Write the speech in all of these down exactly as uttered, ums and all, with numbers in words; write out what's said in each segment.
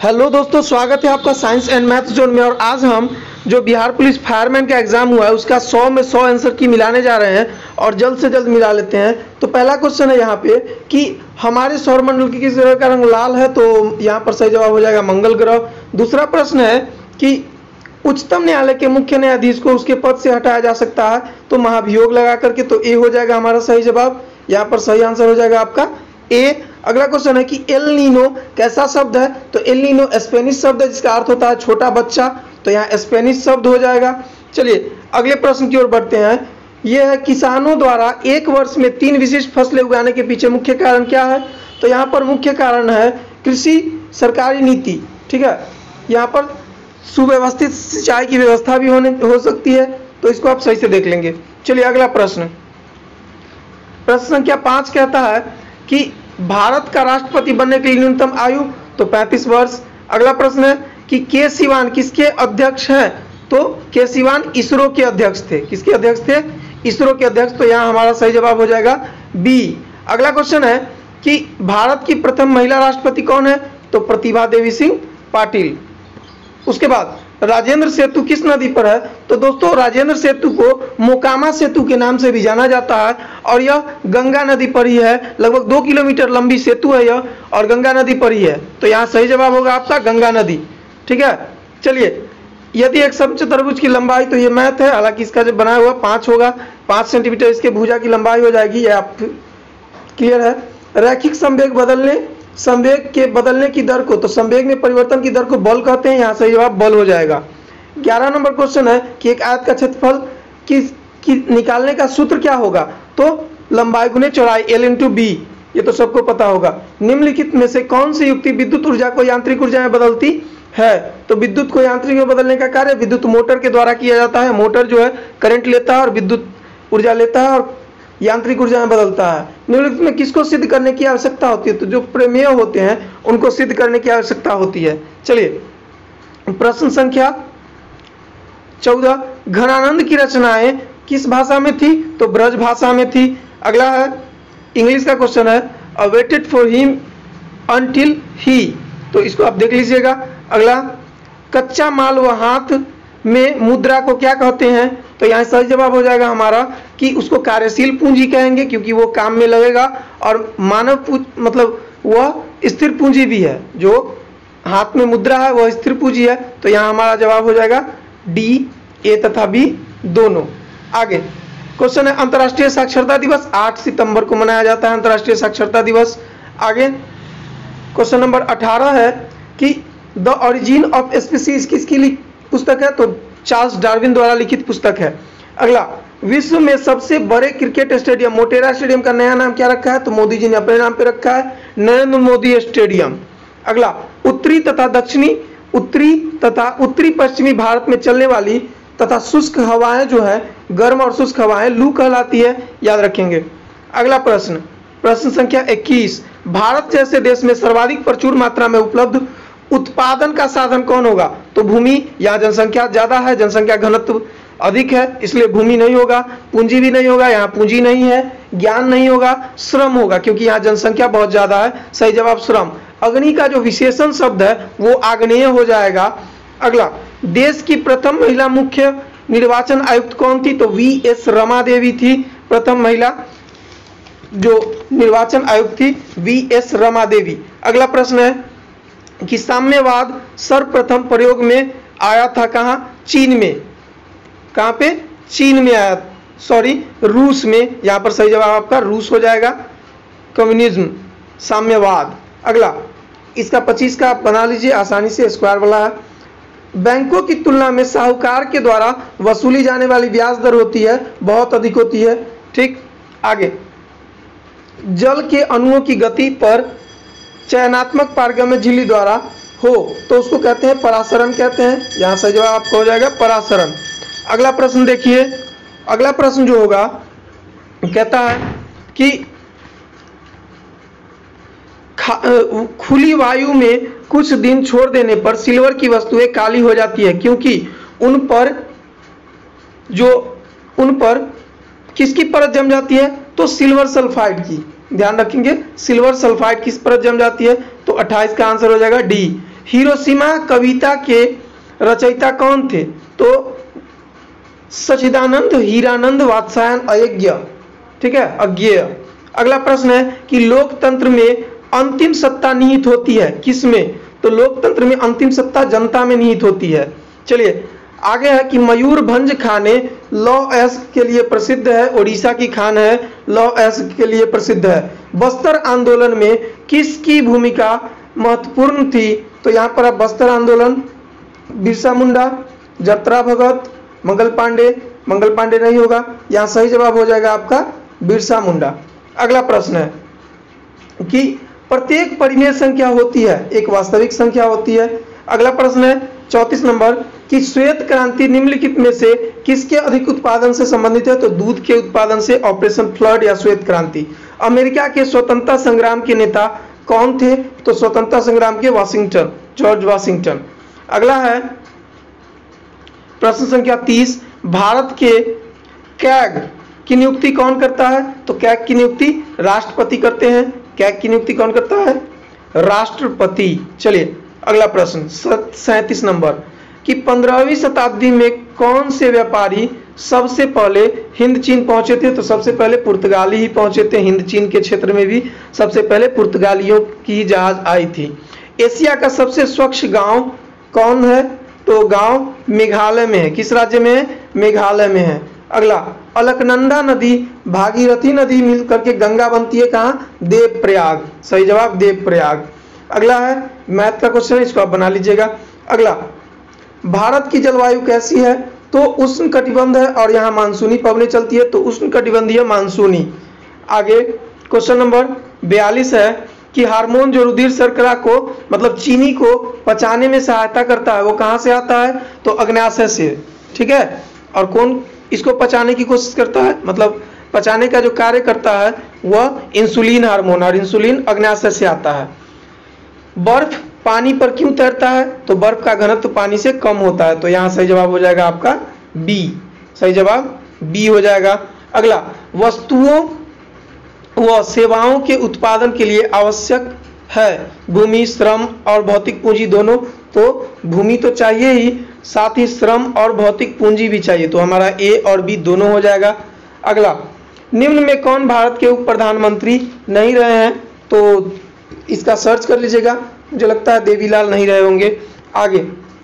Hello दोस्तों, स्वागत है आपका साइंस एंड मैथ्स जोन में। और आज हम जो बिहार पुलिस फायरमैन का एग्जाम हुआ है उसका सौ में सौ आंसर की मिलाने जा रहे हैं और जल्द से जल्द मिला लेते हैं। तो पहला क्वेश्चन है यहाँ पे कि हमारे सौरमंडल की किस ग्रह का रंग लाल है, तो यहाँ पर सही जवाब हो जाएगा मंगल ग्रह। दूसरा प्रश्न है कि उच्चतम न्यायालय के मुख्य न्यायाधीश को उसके पद से हटाया जा सकता है, तो महाभियोग लगा करके, तो ए हो जाएगा हमारा सही जवाब। यहाँ पर सही आंसर हो जाएगा आपका ए। अगला क्वेश्चन है कि एल नीनो कैसा शब्द है, तो एल नीनो स्पेनिश शब्द है जिसका अर्थ होता है छोटा बच्चा, तो यहाँ स्पेनिश शब्द हो जाएगा। चलिए अगले प्रश्न की ओर बढ़ते हैं। यह है किसानों द्वारा एक वर्ष में तीन विशिष्ट फसलें उगाने के पीछे मुख्य कारण क्या है, तो यहाँ पर मुख्य कारण है कृषि सरकारी नीति। ठीक है, यहाँ पर सुव्यवस्थित सिंचाई की व्यवस्था भी होने हो सकती है, तो इसको आप सही से देख लेंगे। चलिए अगला प्रश्न, प्रश्न संख्या पाँच कहता है कि भारत का राष्ट्रपति बनने के लिए न्यूनतम आयु, तो पैंतीस वर्ष। अगला प्रश्न है कि के सिवान किसके अध्यक्ष हैं, तो के सिवान इसरो के अध्यक्ष थे। किसके अध्यक्ष थे? इसरो के अध्यक्ष, तो यहाँ हमारा सही जवाब हो जाएगा बी। अगला क्वेश्चन है कि भारत की प्रथम महिला राष्ट्रपति कौन है, तो प्रतिभा देवी सिंह पाटिल। उसके बाद राजेंद्र सेतु किस नदी पर है, तो दोस्तों राजेंद्र सेतु को मोकामा सेतु के नाम से भी जाना जाता है और यह गंगा नदी पर ही है। लगभग दो किलोमीटर लंबी सेतु है यह और गंगा नदी पर ही है, तो यहाँ सही जवाब होगा आपका गंगा नदी। ठीक है, चलिए यदि एक समचतुर्भुज की लंबाई, तो ये मैथ है, हालांकि इसका जो बनाया हुआ पाँच होगा, पाँच सेंटीमीटर इसके भुजा की लंबाई हो जाएगी, ये आप क्लियर है। रैखिक संवेग बदलने संवेग के बदलने की दर को, तो संवेग में परिवर्तन की दर को बल कहते हैं, यहाँ सही जवाब बल हो जाएगा। ग्यारह नंबर क्वेश्चन है कि एक आयत का क्षेत्रफल की, की निकालने का सूत्र क्या होगा, तो लंबाई गुने चौड़ाई एल इंटू बी, ये तो सबको पता होगा। निम्नलिखित में से कौन सी युक्ति विद्युत ऊर्जा को यांत्रिक ऊर्जा में बदलती है, तो विद्युत को यांत्रिक में बदलने का कार्य विद्युत मोटर के द्वारा किया जाता है। मोटर जो है करंट लेता है और विद्युत ऊर्जा लेता है और यांत्रिक ऊर्जा में बदलता है। निम्नलिखित में किसको सिद्ध करने की आवश्यकता होती है, तो जो प्रमेय होते हैं उनको सिद्ध करने की आवश्यकता होती है। चलिए प्रश्न संख्या चौदह, घनानंद की रचनाएं किस भाषा में थी, तो ब्रज भाषा में थी। अगला है इंग्लिश का क्वेश्चन है, a waited for him until he, तो इसको आप देख लीजिएगा। अगला, कच्चा माल व हाथ में मुद्रा को क्या कहते हैं, तो यहाँ सही जवाब हो जाएगा हमारा कि उसको कार्यशील पूंजी कहेंगे क्योंकि वो काम में लगेगा, और मानव पूंजी मतलब वह स्थिर पूंजी भी है। जो हाथ में मुद्रा है वह स्थिर पूंजी है, तो यहाँ हमारा जवाब हो जाएगा डी, ए तथा बी दोनों। आगे क्वेश्चन है अंतर्राष्ट्रीय साक्षरता दिवस आठ सितंबर को मनाया जाता है, अंतर्राष्ट्रीय साक्षरता दिवस। आगे क्वेश्चन नंबर अठारह है कि द ओरिजिन ऑफ स्पीसीज किसकी पुस्तक है, तो चार्ल्स डार्विन द्वारा लिखित पुस्तक है। अगला, विश्व में सबसे बड़े क्रिकेट स्टेडियम मोटेरा स्टेडियम का नया नाम क्या रखा है, तो मोदी जी ने अपने नाम पे रखा है, नरेंद्र मोदी स्टेडियम। अगला, उत्तरी तथा दक्षिणी उत्तरी तथा उत्तरी पश्चिमी भारत में चलने वाली तथा शुष्क हवाएं जो है, गर्म और शुष्क हवाएं लू कहलाती है, याद रखेंगे। अगला प्रश्न, प्रश्न संख्या इक्कीस, भारत जैसे देश में सर्वाधिक प्रचुर मात्रा में उपलब्ध उत्पादन का साधन कौन होगा, तो भूमि। या जनसंख्या ज्यादा है, जनसंख्या घनत्व अधिक है, इसलिए भूमि नहीं होगा। पूंजी भी नहीं होगा, यहाँ पूंजी नहीं है। ज्ञान नहीं होगा, श्रम होगा क्योंकि यहाँ जनसंख्या बहुत ज्यादा है, सही जवाब श्रम। अग्नि का जो विशेषण शब्द है वो आग्नेय हो जाएगा। अगला, देश की प्रथम महिला मुख्य निर्वाचन आयुक्त कौन थी, तो वी एस रमा देवी थी प्रथम महिला जो निर्वाचन आयुक्त थी, वी एस रमा देवी। अगला प्रश्न है कि साम्यवाद सर्वप्रथम प्रयोग में आया था कहाँ, चीन में। कहाँ पे? चीन में आया, सॉरी रूस में, यहाँ पर सही जवाब आपका रूस हो जाएगा। कम्युनिज्म, साम्यवाद। अगला, इसका पच्चीस का आप बना लीजिए आसानी से, स्क्वायर वाला है। बैंकों की तुलना में साहूकार के द्वारा वसूली जाने वाली ब्याज दर होती है, बहुत अधिक होती है। ठीक, आगे, जल के अणुओं की गति पर चयनात्मक पारगम्य झिल्ली द्वारा हो तो उसको कहते हैं परासरण कहते हैं, यहाँ सही जवाब आपको हो जाएगा परासरण। अगला प्रश्न देखिए, अगला प्रश्न जो होगा कहता है कि खुली वायु में कुछ दिन छोड़ देने पर सिल्वर की वस्तुएं काली हो जाती है क्योंकि उन पर जो उन पर किसकी परत जम जाती है, तो सिल्वर सल्फाइड की। ध्यान रखेंगे, सिल्वर सल्फाइड किस परत जम जाती है, तो अट्ठाईस का आंसर हो जाएगा डी। हिरोशिमा कविता के रचयिता कौन थे? तो सच्चिदानंद हीरानंद वात्स्यायन अयज्ञ, ठीक है, अज्ञेय। अगला प्रश्न है कि लोकतंत्र में अंतिम सत्ता निहित होती है किसमें? तो लोकतंत्र में अंतिम सत्ता जनता में निहित होती है। चलिए आगे है कि मयूरभंज खाने लौह अयस्क के लिए प्रसिद्ध है, उड़ीसा की खान है, लौह अयस्क के लिए प्रसिद्ध है। बस्तर आंदोलन में किसकी भूमिका महत्वपूर्ण थी? तो यहाँ पर आप बस्तर आंदोलन, बिरसा मुंडा, जत्रा भगत, मंगल पांडे, मंगल पांडे नहीं होगा, यहाँ सही जवाब हो जाएगा आपका बिरसा मुंडा। अगला प्रश्न है कि प्रत्येक परिमेय संख्या होती है, एक वास्तविक संख्या होती है। अगला प्रश्न है चौंतीस नंबर कि श्वेत क्रांति निम्नलिखित में से किसके अधिक उत्पादन से संबंधित है? तो दूध के उत्पादन से, ऑपरेशन फ्लड या श्वेत क्रांति। अमेरिका के स्वतंत्रता संग्राम के नेता कौन थे? तो स्वतंत्रता संग्राम के वाशिंगटन, जॉर्ज वाशिंगटन। अगला है प्रश्न संख्या तीस, भारत के कैग की नियुक्ति कौन करता है? तो कैग की नियुक्ति राष्ट्रपति करते हैं। कैग की नियुक्ति कौन करता है? राष्ट्रपति। चलिए अगला प्रश्न सैंतीस नंबर कि पंद्रहवीं शताब्दी में कौन से व्यापारी सबसे पहले हिंद चीन पहुंचे थे? तो सबसे पहले पुर्तगाली ही पहुंचे थे। हिंद चीन के क्षेत्र में भी सबसे पहले पुर्तगालियों की जहाज आई थी। एशिया का सबसे स्वच्छ गांव कौन है? तो गांव मेघालय में है। किस राज्य में है? मेघालय में है। अगला अलकनंदा नदी भागीरथी नदी मिल करके गंगा बनती है कहाँ? देवप्रयाग। सही जवाब देवप्रयाग। अगला है मैथ का क्वेश्चन है, इसको आप बना लीजिएगा। अगला भारत की जलवायु कैसी है? तो उष्ण कटिबंध है और यहाँ मानसूनी पवनें चलती है, तो उष्ण कटिबंधीय मानसूनी। आगे क्वेश्चन नंबर बयालीस है कि हार्मोन जो रुधिर शर्करा को मतलब चीनी को पचाने में सहायता करता है वो कहाँ से आता है? तो अग्न्याशय से, ठीक है। और कौन इसको पचाने की कोशिश करता है, मतलब पचाने का जो कार्य करता है वह इंसुलिन हार्मोन, और इंसुलिन अग्न्याशय से आता है। बर्फ पानी पर क्यों तैरता है? तो बर्फ का घनत्व पानी से कम होता है, तो यहाँ सही जवाब हो जाएगा आपका बी। सही जवाब बी हो जाएगा। अगला वस्तुओं व सेवाओं के उत्पादन के लिए आवश्यक है भूमि, श्रम और भौतिक पूंजी दोनों। तो भूमि तो चाहिए ही, साथ ही श्रम और भौतिक पूंजी भी चाहिए, तो हमारा ए और बी दोनों हो जाएगा। अगला निम्न में कौन भारत के उप प्रधानमंत्री नहीं रहे हैं? तो इसका सर्च कर लीजिएगा, मुझे लगता है देवीलाल नहीं रहे होंगे। आगे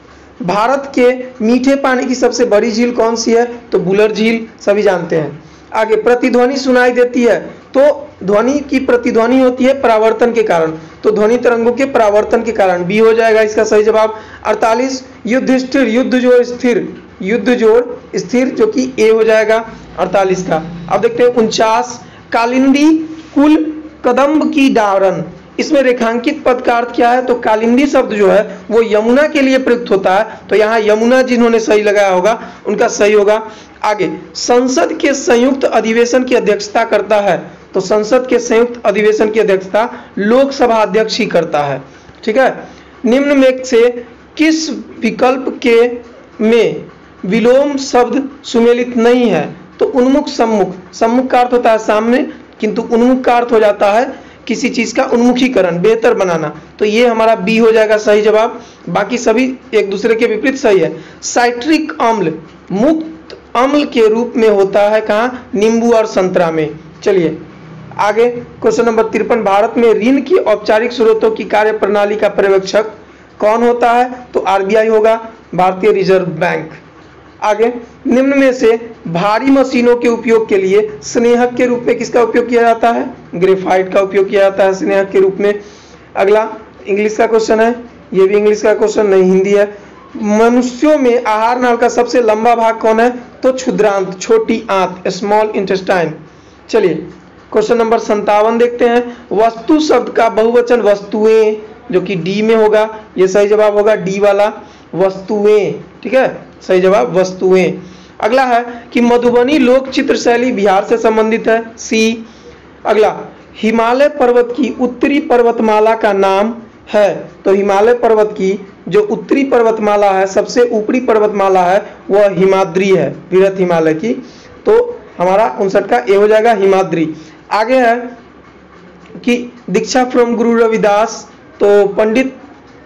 भारत के मीठे पानी की सबसे बड़ी झील कौन सी है? तो बुलर झील, सभी जानते हैं। आगे प्रतिध्वनि सुनाई देती है, तो ध्वनि की प्रतिध्वनि होती है परावर्तन के कारण, तो ध्वनि तरंगों के परावर्तन के कारण, बी हो जाएगा इसका सही जवाब। अड़तालीस युद्ध स्थिर, युद्ध जोड़ स्थिर, युद्ध जोड़ स्थिर जो कि ए हो जाएगा अड़तालीस का। अब देखते हैं उनचास कालिंदी कुल कदम्ब की डारन, इसमें रेखांकित पद का अर्थ क्या है? तो कालिंदी शब्द जो है वो यमुना के लिए प्रयुक्त होता है, तो यहाँ यमुना जिन्होंने सही लगाया होगा उनका सही होगा। आगे संसद के संयुक्त अधिवेशन की अध्यक्षता करता है, तो संसद के संयुक्त अधिवेशन की अध्यक्षता लोकसभा अध्यक्ष ही करता है, ठीक है। निम्न में से किस विकल्प के में विलोम शब्द सुमेलित नहीं है? तो उन्मुख सम्मुख, सम्मुख का अर्थ होता है सामने, किंतु उन्मुख का अर्थ हो जाता है किसी चीज का उन्मुखीकरण, बेहतर बनाना, तो ये हमारा बी हो जाएगा सही जवाब। बाकी सभी एक दूसरे के विपरीत सही है। साइट्रिक अम्ल मुक्त अम्ल के रूप में होता है कहाँ? नींबू और संतरा में। चलिए आगे क्वेश्चन नंबर तिरपन भारत में ऋण की औपचारिक स्रोतों की कार्य प्रणाली का पर्यवेक्षक कौन होता है? तो आरबीआई होगा, भारतीय रिजर्व बैंक। आगे निम्न में से भारी मशीनों के उपयोग के लिए स्नेहक के रूप में किसका उपयोग किया जाता है? ग्रेफाइट का उपयोग किया जाता है स्नेहक के रूप में। अगला इंग्लिश का क्वेश्चन है, ये भी इंग्लिश का क्वेश्चन नहीं हिंदी है। मनुष्यों में आहार नाल का सबसे लंबा भाग कौन है? तो क्षुद्रांत, छोटी आंत, स्मॉल इंटेस्टाइन। चलिए क्वेश्चन नंबर संतावन देखते हैं। वस्तु शब्द का बहुवचन वस्तुएं, जो कि डी में होगा, ये सही जवाब होगा डी वाला, वस्तुएं, ठीक है, सही जवाब वस्तुएं। अगला है कि मधुबनी लोक चित्र शैली बिहार से संबंधित है, सी। अगला हिमालय पर्वत की उत्तरी पर्वतमाला का नाम है, तो हिमालय पर्वत की जो उत्तरी पर्वतमाला है, सबसे ऊपरी पर्वतमाला है, वह हिमाद्री है, वृहत हिमालय की, तो हमारा उनसठ का ए हो जाएगा हिमाद्री। आगे है कि दीक्षा फ्रॉम गुरु रविदास, तो पंडित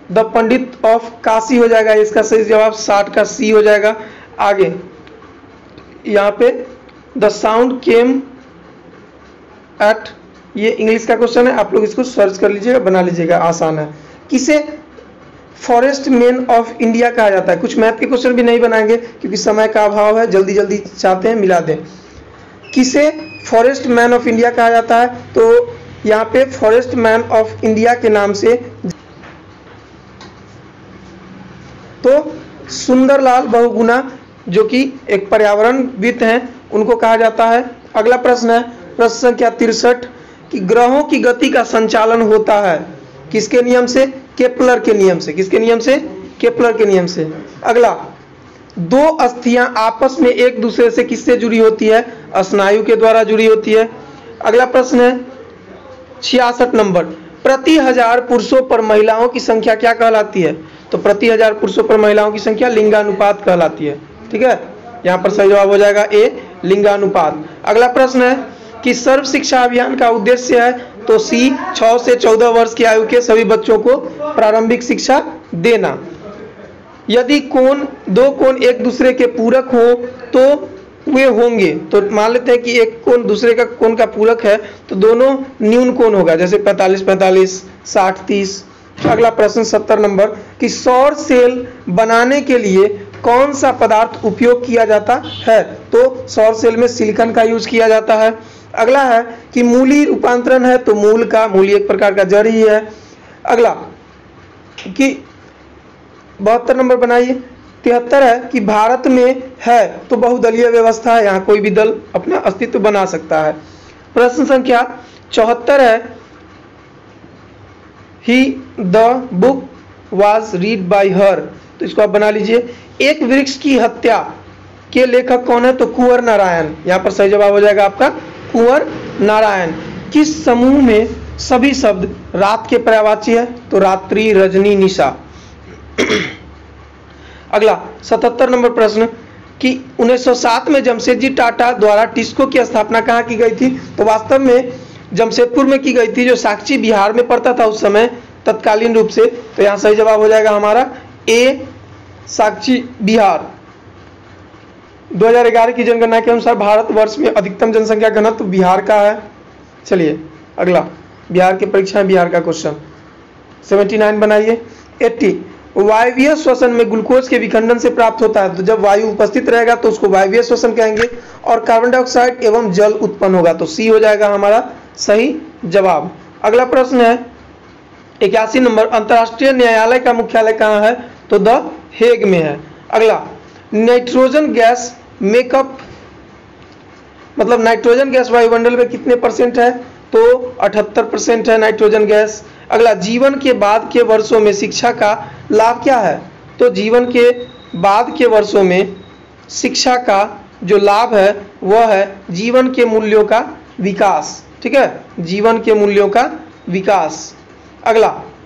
द पंडित ऑफ काशी हो जाएगा, इसका सही जवाब साठ का सी हो जाएगा। आगे यहाँ पे द साउंड केम एट, ये इंग्लिश का क्वेश्चन है, आप लोग इसको सर्च कर लीजिएगा, बना लीजिएगा, आसान है। किसे फॉरेस्ट मैन ऑफ इंडिया कहा जाता है? कुछ मैथ के क्वेश्चन भी नहीं बनाएंगे क्योंकि समय का अभाव है, जल्दी जल्दी चाहते हैं मिला दें। किसे फॉरेस्ट मैन ऑफ इंडिया कहा जाता है? तो यहाँ पे फॉरेस्ट मैन ऑफ इंडिया के नाम से तो सुंदरलाल बहुगुणा जो कि एक पर्यावरणविद हैं उनको कहा जाता है। अगला प्रश्न है प्रश्न संख्या तिरसठ कि ग्रहों की गति का संचालन होता है किसके नियम से? केपलर के नियम से। किसके नियम से? केपलर के नियम से। अगला, दो अस्थियां आपस में एक दूसरे से किससे जुड़ी होती है? स्नायु के द्वारा जुड़ी होती है। अगला प्रश्न है छियासठ नंबर, प्रति हजार पुरुषों पर महिलाओं की संख्या क्या कहलाती है? तो प्रति हजार पुरुषों पर महिलाओं की संख्या लिंगानुपात कहलाती है। ठीक है, यहाँ पर सही जवाब हो जाएगा ए, लिंगानुपात। अगला प्रश्न है कि सर्व शिक्षा अभियान का उद्देश्य है? तो सी, छह से चौदह वर्ष की आयु के सभी बच्चों को प्रारंभिक शिक्षा देना। यदि कोण, दो कोण एक दूसरे के पूरक हो तो वे होंगे, तो मान लेते हैं कि एक कोण दूसरे का कोण का पूरक है तो दोनों न्यून कोण होगा, जैसे पैंतालीस पैंतालीस, साठ तीस। अगला प्रश्न सत्तर नंबर कि सौर सेल बनाने के लिए कौन सा पदार्थ उपयोग किया जाता है? तो सौर सेल में सिलिकॉन का यूज किया जाता है। अगला है कि मूली रूपांतरण है, तो मूल का, मूली एक प्रकार का जड़ ही है। अगला कि बहत्तर नंबर बनाइए, तिहत्तर है कि भारत में है तो बहुदलीय व्यवस्था है, यहाँ कोई भी दल अपना अस्तित्व बना सकता है। प्रश्न संख्या चौहत्तर है ही the book was read by her, तो इसको आप बना लीजिए। एक वृक्ष की हत्या के लेखक कौन है? तो कुंवर नारायण, यहाँ पर सही जवाब हो जाएगा आपका कुंवर नारायण। किस समूह में सभी शब्द रात के पर्यायवाची है? तो रात्रि, रजनी, निशा। अगला सतहत्तर नंबर प्रश्न कि उन्नीस सौ सात में जमशेदजी टाटा द्वारा टिस्को की स्थापना कहाँ की गई थी? तो वास्तव में जमशेदपुर में की गई थी, जो साक्षी बिहार में पड़ता था उस समय तत्कालीन रूप से। तो यहाँ सही जवाब हो जाएगा हमारा ए, साक्षी बिहार। दो हज़ार ग्यारह की जनगणना के अनुसार भारतवर्ष में अधिकतम जनसंख्या घनत्व बिहार का है। चलिए अगला, बिहार के परीक्षा, बिहार का क्वेश्चन उन्यासी बनाइए। अस्सी, वायवीय श्वसन में ग्लूकोज के विखंडन से प्राप्त होता है, तो जब वायु उपस्थित रहेगा तो उसको वायवीय श्वसन कहेंगे, और कार्बन डाइऑक्साइड एवं जल उत्पन्न होगा, तो सी हो जाएगा हमारा सही जवाब। अगला प्रश्न है इक्यासी नंबर, अंतर्राष्ट्रीय न्यायालय का मुख्यालय कहाँ है? तो द हेग में है। अगला, नाइट्रोजन गैस मेकअप, मतलब नाइट्रोजन गैस वायुमंडल में कितने परसेंट है? तो अठहत्तर परसेंट है नाइट्रोजन गैस। अगला, जीवन के बाद के वर्षों में शिक्षा का लाभ क्या है? तो जीवन के बाद के वर्षों में शिक्षा का जो लाभ है वह है जीवन के मूल्यों का विकास। ठीक है, जीवन के मूल्यों का विकास। अगला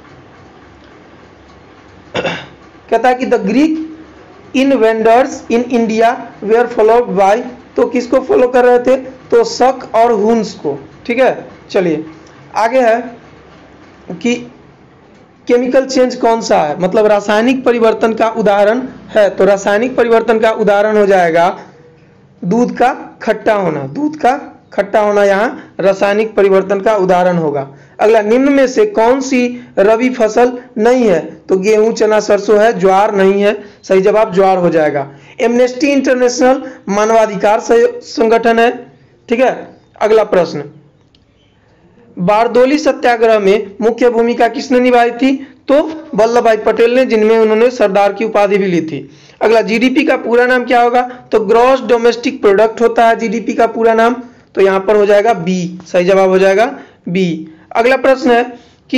कहता है कि the Greek invaders in India were followed by, तो किसको फॉलो कर रहे थे? तो शक और हुन्स को। ठीक है, चलिए आगे है कि केमिकल चेंज कौन सा है, मतलब रासायनिक परिवर्तन का उदाहरण है। तो रासायनिक परिवर्तन का उदाहरण हो जाएगा दूध का खट्टा होना। दूध का खट्टा होना यहाँ रासायनिक परिवर्तन का उदाहरण होगा। अगला, निम्न में से कौन सी रबी फसल नहीं है? तो गेहूं, चना, सरसों है, ज्वार नहीं है, सही जवाब ज्वार हो जाएगा। एमनेस्टी इंटरनेशनल मानवाधिकार संगठन है। ठीक है, अगला प्रश्न, बारदोली सत्याग्रह में मुख्य भूमिका किसने निभाई थी? तो वल्लभ भाई पटेल ने, जिनमें उन्होंने सरदार की उपाधि भी ली थी। अगला, जीडीपी का पूरा नाम क्या होगा? तो ग्रॉस डोमेस्टिक प्रोडक्ट होता है जीडीपी का पूरा नाम, तो यहां पर हो जाएगा बी, सही जवाब हो जाएगा बी। अगला प्रश्न है कि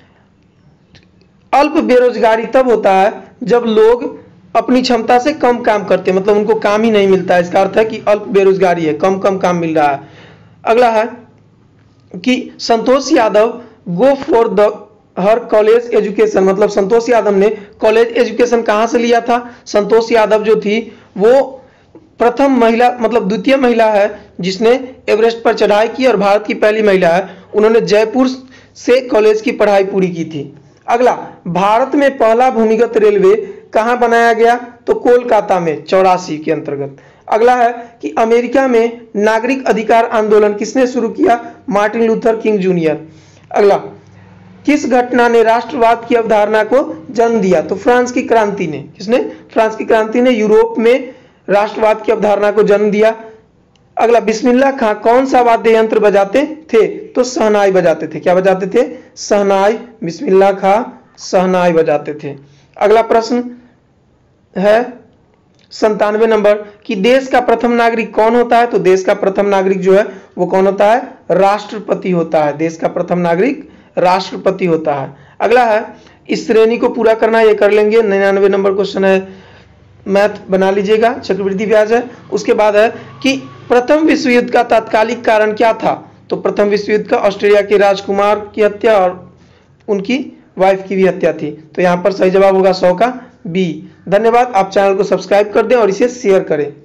अल्प बेरोजगारी तब होता है जब लोग अपनी क्षमता से कम काम करते हैं, मतलब उनको काम ही नहीं मिलता है, इसका अर्थ है कि अल्प बेरोजगारी है, कम कम काम मिल रहा है। अगला है कि Santosh Yadav go for the her college education, मतलब संतोष यादव ने कॉलेज एजुकेशन कहाँ से लिया था? संतोष यादव जो थी वो प्रथम महिला, मतलब द्वितीय महिला है जिसने एवरेस्ट पर चढ़ाई की, और भारत की पहली महिला है, उन्होंने जयपुर से कॉलेज की पढ़ाई पूरी की थी। अगला, भारत में पहला भूमिगत रेलवे कहाँ बनाया गया? तो कोलकाता में चौरासी के अंतर्गत। अगला है कि अमेरिका में नागरिक अधिकार आंदोलन किसने शुरू किया? Martin Luther King junior. अगला, किस घटना ने राष्ट्रवाद की अवधारणा को जन्म दिया? तो फ्रांस की क्रांति ने। किसने? फ्रांस की क्रांति ने यूरोप में राष्ट्रवाद की अवधारणा को जन्म दिया। अगला, बिस्मिल्लाह खां कौन सा वाद्य यंत्र बजाते थे? तो शहनाई बजाते थे। क्या बजाते थे? शहनाई। बिस्मिल्लाह खां शहनाई बजाते थे। अगला प्रश्न है संतानवे नंबर कि देश का प्रथम नागरिक कौन होता है? तो देश का प्रथम नागरिक जो है वो कौन होता है? राष्ट्रपति होता है। देश का प्रथम नागरिक राष्ट्रपति होता है। अगला है, इस श्रेणी को पूरा करना, ये कर लेंगे। निन्यानवे नंबर क्वेश्चन है, मैथ बना लीजिएगा, चक्रवृद्धि ब्याज है। उसके बाद है कि प्रथम विश्व युद्ध का तात्कालिक कारण क्या था? तो प्रथम विश्व युद्ध का ऑस्ट्रेलिया के राजकुमार की हत्या और उनकी वाइफ की भी हत्या थी। तो यहाँ पर सही जवाब होगा सौ का बी। धन्यवाद। आप चैनल को सब्सक्राइब कर दें और इसे शेयर करें।